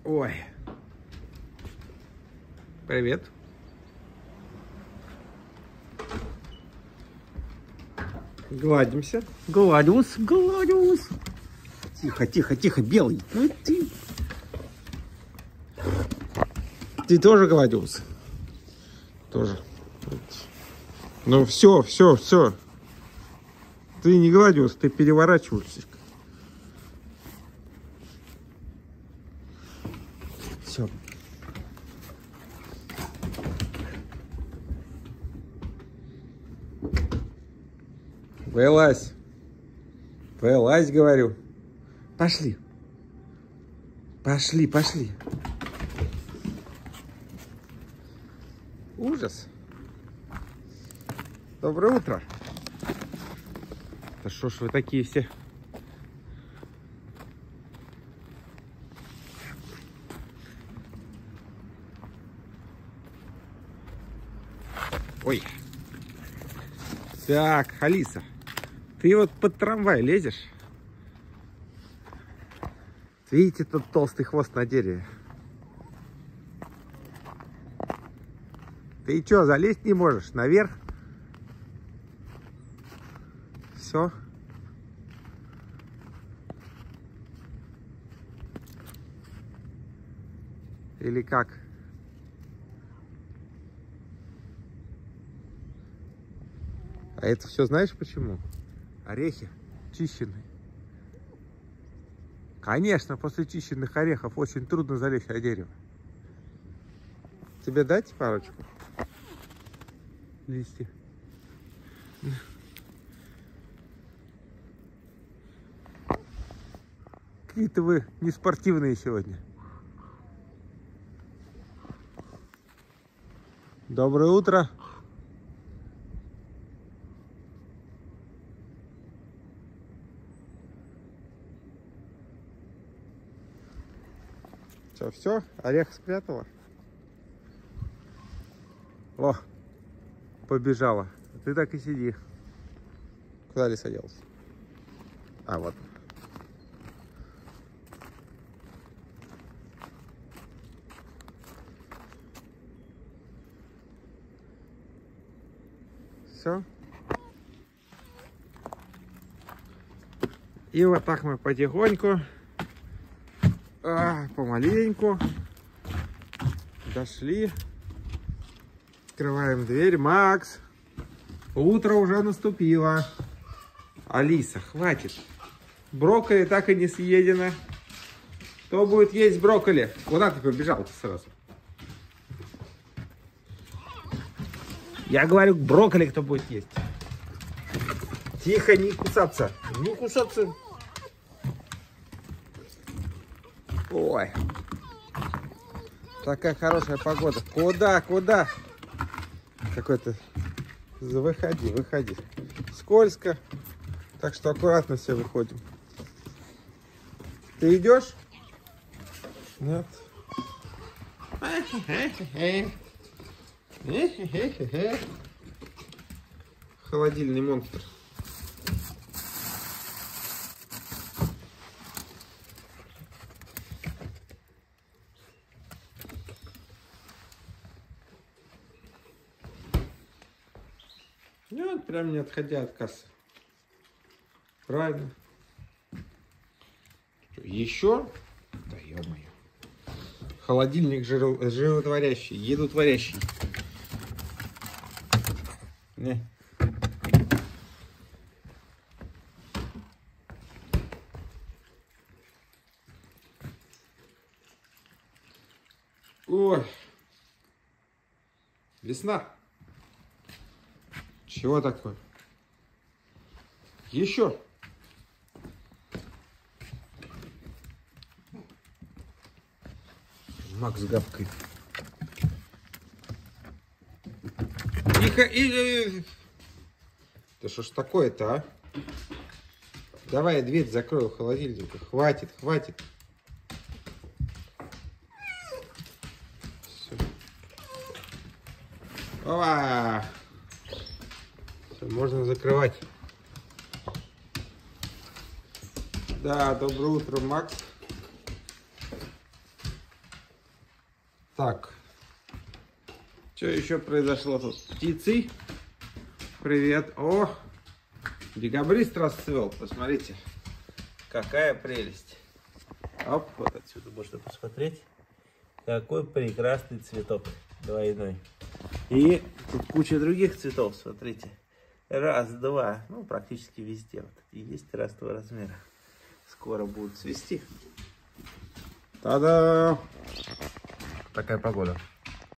Ой. Привет. Гладимся. Гладиус, гладиус. Тихо, тихо, тихо, белый. Ну, ты тоже гладиус? Тоже. Ну все, все, все. Ты не гладиус, ты переворачиваешься. Все. Вылазь. Вылазь, говорю. Пошли. Пошли, пошли. Ужас. Доброе утро. Да что ж вы такие все? Ой. Так, Алиса, ты вот под трамвай лезешь? Видите, тут толстый хвост на дереве. Ты что, залезть не можешь? Наверх? Все. Или как? А это все знаешь почему? Орехи чищенные. Конечно, после чищенных орехов очень трудно залезть на дерево. Тебе дать парочку листьев? Какие-то вы не спортивные сегодня. Доброе утро. Все, орех спрятала. О, побежала. Ты так и сиди. Куда Лиса делась? А, вот. Все. И вот так мы потихоньку, помаленьку дошли. Открываем дверь. Макс, утро уже наступило. Алиса, хватит. Брокколи так и не съедено. Кто будет есть брокколи? Куда ты побежал-то сразу? Я говорю, брокколи кто будет есть. Тихо, не кусаться. Не кусаться. Ой. Такая хорошая погода. Куда, куда? Какой-то... Выходи, выходи. Скользко. Так что аккуратно все выходим. Ты идешь? Нет. Холодильный монстр. Нет, прям не отходя от кассы. Правильно. Еще? Да ё-моё. Холодильник животворящий, едотворящий. Не. Ой. Весна. Чего такое? Еще. Макс гавкает. Тихо. Да что ж такое-то, а? Давай я дверь закрою холодильника. Хватит, хватит. Все. Опа! Все, можно закрывать. Да, доброе утро, Макс. Так. Что еще произошло тут? Птицы. Привет. О, декабрист расцвел. Посмотрите. Какая прелесть. Оп, вот отсюда можно посмотреть. Какой прекрасный цветок двойной. И тут куча других цветов, смотрите. Раз, два, ну практически везде. Вот и есть разного размера. Скоро будут цвести. Та-да! Такая погода.